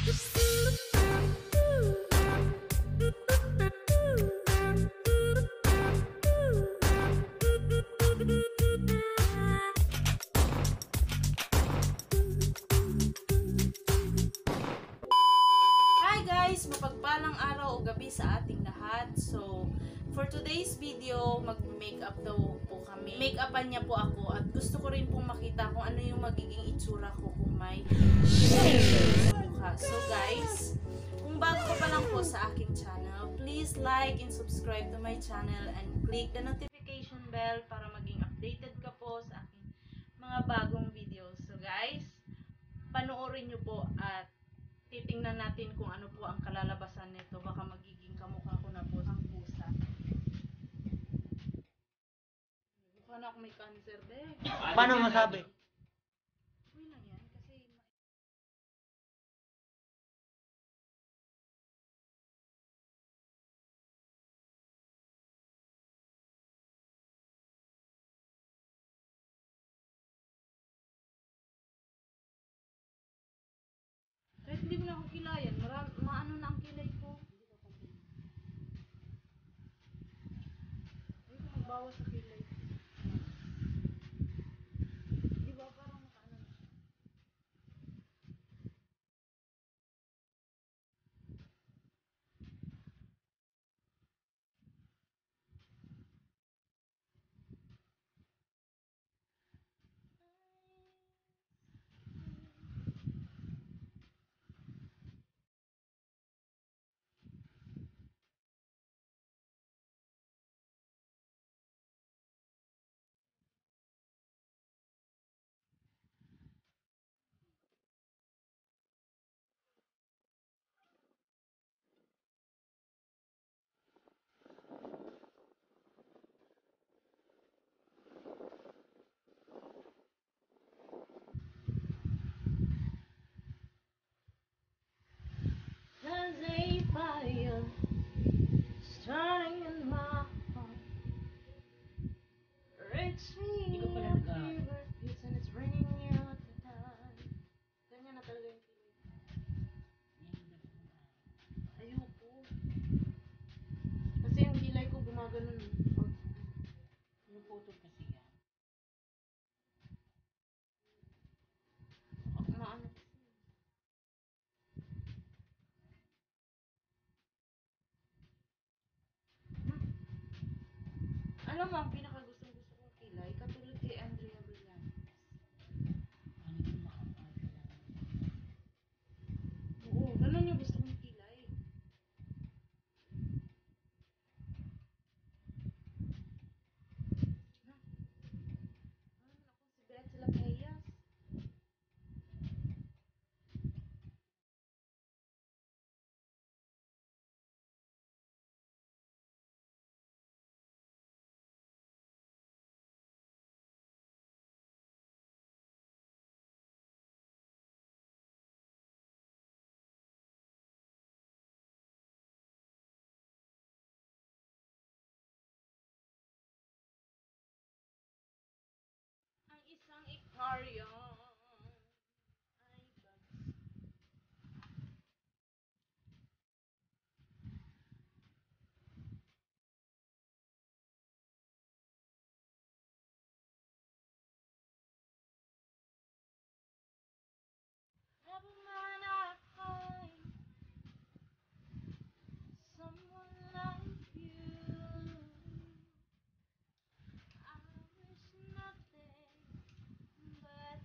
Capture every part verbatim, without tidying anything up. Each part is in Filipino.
Guys, mapagpalang araw o gabi sa ating lahat. So, for today's video, mag-makeup daw po kami. Make-upan niya po ako at gusto ko rin pong makita kung ano yung magiging itsura ko kung may sa mukha. So guys, kung bago ka pa lang po sa aking channel, please like and subscribe to my channel and click the notification bell para maging updated ka po sa aking mga bagong videos. So guys, panoorin nyo po at titingnan natin kung ano po ang kalalabasan nito. Baka magiging kamukha ko na po ang pusa. Mukha na ako may cancer, de. Paano masabi? Uy lang yan, kasi kahit hindi mo na ako kilayan, maram, maano na ang kilay ko. Ay, kung magbawas sa kilay. Di ba parang makaano na siya? There's a fire starting in my heart. Reach me Hindi ka pala a nag- fever pitch and it's raining out the time. Ganyan na talaga yung kilay. Ayoko. Kasi yung kilay ko gumaganon. Pag Yung photo kasi yan. maano. Alam mo, ang pinakagustong gusto kong kilay, katulad kay Andrea Brillantes. Ano yung makapal ka lang. Oo, ganun yung gusto kong kilay. Na, ano na ako si Betsy Lapayas. Ang isang aquarium ay bags. Never mind, I find someone like you. I wish nothing but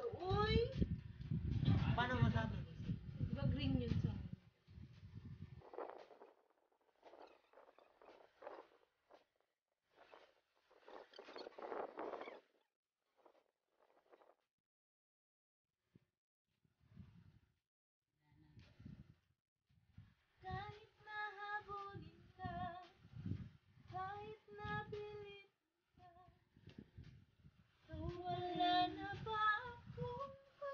Uy! Paano masabi? Di ba green yun sa kahit nahabulin ka, kahit napilit ka, wala na ba akong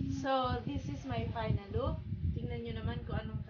So, this is my final look. Tingnan nyo naman kung anong